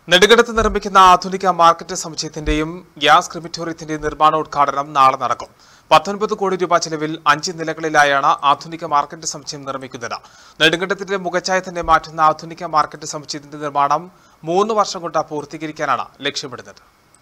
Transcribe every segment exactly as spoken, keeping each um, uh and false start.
നെടുങ്കണ്ടത്ത് നിർമ്മിക്കുന്ന ആധുനിക market സമുച്ചയത്തിന്റെയും gas ക്രിമിറ്റോറിയത്തിന്റെയും നിർമ്മാണോദ്ഘാടനം നാളെ നടക്കും. പത്തൊൻപത് കോടി രൂപ ചെലവിൽ അഞ്ച് നിലകളിലായാണ് ആധുനിക മാർക്കറ്റ് സമുച്ചയം നിർമ്മിക്കുന്നത്. നെടുങ്കണ്ടത്തിന്റെ മുഖച്ഛായ തന്നെ മാറ്റുന്ന ആധുനിക മാർക്കറ്റ് സമുച്ചയത്തിന്റെ നിർമ്മാണം മൂന്ന് വർഷം കൊണ്ട് പൂർത്തീകരിക്കാനാണ് ലക്ഷ്യമിടുന്നത്.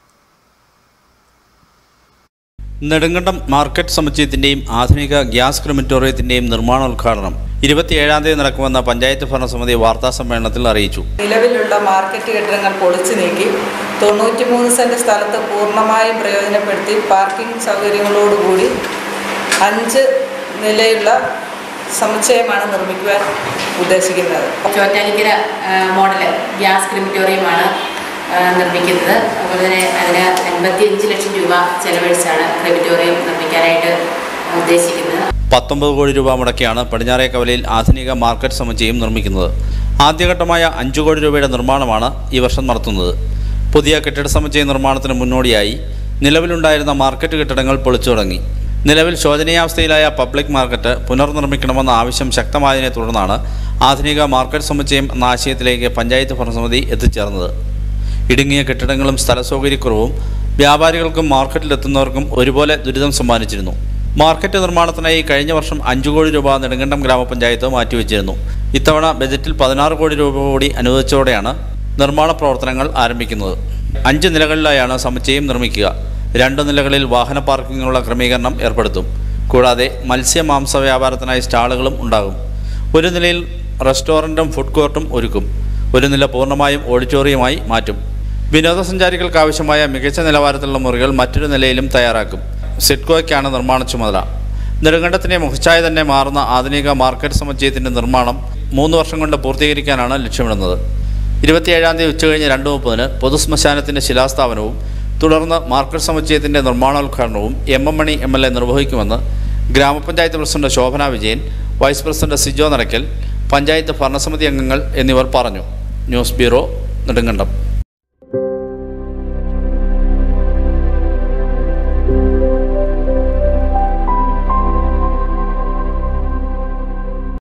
നെടുങ്കണ്ടം മാർക്കറ്റ് സമുച്ചയത്തിന്റെയും ആധുനിക ഗ്യാസ് ക്രിമിറ്റോറിയത്തിന്റെയും നിർമ്മാണോദ്ഘാടനം ഇരുപത്തിയേഴാം തീയതി നടക്കുമെന്ന പഞ്ചായത്ത് ഭരണസമിതി വാർത്താ സമ്മേളനത്തിൽ അറിയിച്ചു. നിലവിലുള്ള മാർക്കറ്റ് കെട്ടിടങ്ങൾ പൊളിച്ചു നീക്കി തൊണ്ണൂറ്റിമൂന്ന് സെന്റ് സ്ഥലത്ത് പൂർണ്ണമായും പ്രയോജനപ്പെടുത്തി പാർക്കിംഗ് സൗകര്യങ്ങളോടുകൂടി അഞ്ച് നിലയുള്ള സമുച്ചയമാണ് നിർമ്മിക്കുവാൻ ഉദ്ദേശിക്കുന്നത്. ചോറ്റാനിക്കര മോഡല് ഗ്യാസ് ക്രിമിറ്റോറിയമാണ് നിർമ്മിക്കുന്നത്. അതുപോലെ തന്നെ അതിന് എൺപത്തിയഞ്ച് ലക്ഷം രൂപ ചെലവഴിച്ചാണ് ക്രിമിറ്റോറിയം നിർമ്മിക്കാനായിട്ട് ഉദ്ദേശിക്കുന്നത്. പത്തൊമ്പത് കോടി രൂപ മുടക്കിയാണ് പടിഞ്ഞാറേ കവലയിൽ ആധുനിക മാർക്കറ്റ് സമുച്ചയം നിർമ്മിക്കുന്നത്. ആദ്യഘട്ടമായ അഞ്ചു കോടി രൂപയുടെ നിർമ്മാണമാണ് ഈ വർഷം നടത്തുന്നത്. പുതിയ കെട്ടിട സമുച്ചയ നിർമ്മാണത്തിന് മുന്നോടിയായി നിലവിലുണ്ടായിരുന്ന മാർക്കറ്റ് കെട്ടിടങ്ങൾ പൊളിച്ചു തുടങ്ങി. നിലവിൽ ശോചനീയാവസ്ഥയിലായ പബ്ലിക് മാർക്കറ്റ് പുനർനിർമ്മിക്കണമെന്ന ആവശ്യം ശക്തമായതിനെ തുടർന്നാണ് ആധുനിക മാർക്കറ്റ് സമുച്ചയം എന്ന ആശയത്തിലേക്ക് പഞ്ചായത്ത് ഭരണസമിതി എത്തിച്ചേർന്നത്. ഇടുങ്ങിയ കെട്ടിടങ്ങളും സ്ഥലസൗകര്യക്കുറവും വ്യാപാരികൾക്കും മാർക്കറ്റിലെത്തുന്നവർക്കും ഒരുപോലെ ദുരിതം സമ്മാനിച്ചിരുന്നു. മാർക്കറ്റ് നിർമ്മാണത്തിനായി കഴിഞ്ഞ വർഷം അഞ്ചു കോടി രൂപ നെടുങ്കണ്ടം ഗ്രാമപഞ്ചായത്ത് മാറ്റിവെച്ചിരുന്നു. ഇത്തവണ ബജറ്റിൽ പതിനാറ് കോടി രൂപ കൂടി അനുവദിച്ചതോടെയാണ് നിർമ്മാണ പ്രവർത്തനങ്ങൾ ആരംഭിക്കുന്നത്. അഞ്ച് നിലകളിലായാണ് സമുച്ചയം നിർമ്മിക്കുക. രണ്ട് നിലകളിൽ വാഹന പാർക്കിങ്ങിനുള്ള ക്രമീകരണം ഏർപ്പെടുത്തും. കൂടാതെ മത്സ്യ മാംസ വ്യാപാരത്തിനായി സ്റ്റാളുകളും ഉണ്ടാകും. ഒരു നിലയിൽ റെസ്റ്റോറൻറ്റും ഫുഡ് കോർട്ടും ഒരുക്കും. ഒരു നില പൂർണ്ണമായും ഓഡിറ്റോറിയമായി മാറ്റും. വിനോദസഞ്ചാരികൾക്ക് ആവശ്യമായ മികച്ച നിലവാരത്തിലുള്ള മുറികൾ മറ്റൊരു നിലയിലും തയ്യാറാക്കും. സിഡ്കോയ്ക്കാണ് നിർമ്മാണ ചുമതല. നെടുങ്കണ്ടത്തിൻ്റെ മുഖച്ഛായ തന്നെ മാറുന്ന ആധുനിക മാർക്കറ്റ് സമുച്ചയത്തിൻ്റെ നിർമ്മാണം മൂന്ന് വർഷം കൊണ്ട് പൂർത്തീകരിക്കാനാണ് ലക്ഷ്യമിടുന്നത്. ഇരുപത്തിയേഴാം തീയതി ഉച്ചകഴിഞ്ഞ് രണ്ട് മുപ്പതിന് പൊതുശ്മശാനത്തിൻ്റെ ശിലാസ്ഥാപനവും തുടർന്ന് മാർക്കറ്റ് സമുച്ചയത്തിൻ്റെ നിർമ്മാണോദ്ഘാടനവും M M Mani M L A നിർവഹിക്കുമെന്ന് ഗ്രാമപഞ്ചായത്ത് president Shobhana Vijayan, vice president Sijo Nadakkal, panchayat ഭരണസമിതി അംഗങ്ങൾ എന്നിവർ പറഞ്ഞു. News bureau, Nedumkandam.